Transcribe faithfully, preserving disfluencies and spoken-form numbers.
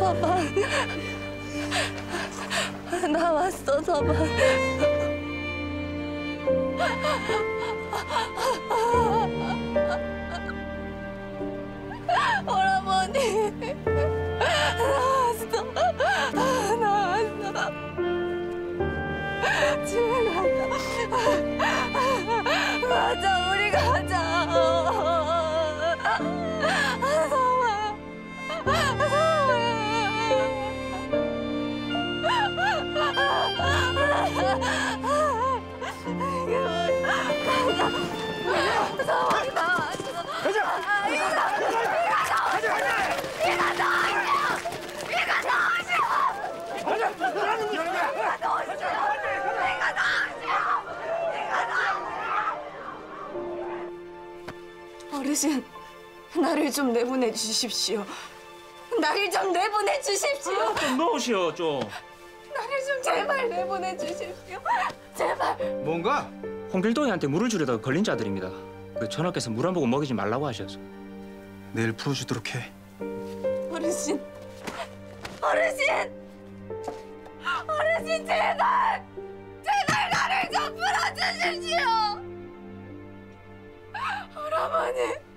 서방. 나 왔어, 서방. 오라버니. 나왔어. 나왔어. 집에 가자. 가자, 우리 가자. 서방. 서방 나왔어. 가자! 아, 이거 가자! 가자! 이거 나오시오! 이거 나오시오! 가자! 가라는 거야! 이거 나오시오! 이거 나오시오! 이거 나오시오! 어르신, 나를 좀 내보내 주십시오. 나를 좀 내보내 주십시오. 좀 넣으시오, 좀. 나를 좀 제발 내보내 주십시오. 제발. 뭔가? 홍길동이한테 물을 주려다가 걸린 자들입니다. 그 전하께서 물 한 모금 먹이지 말라고 하셔서. 내일 풀어주도록 해. 어르신, 어르신, 어르신 제발, 제발 나를 좀 풀어주십시오. 오라버니.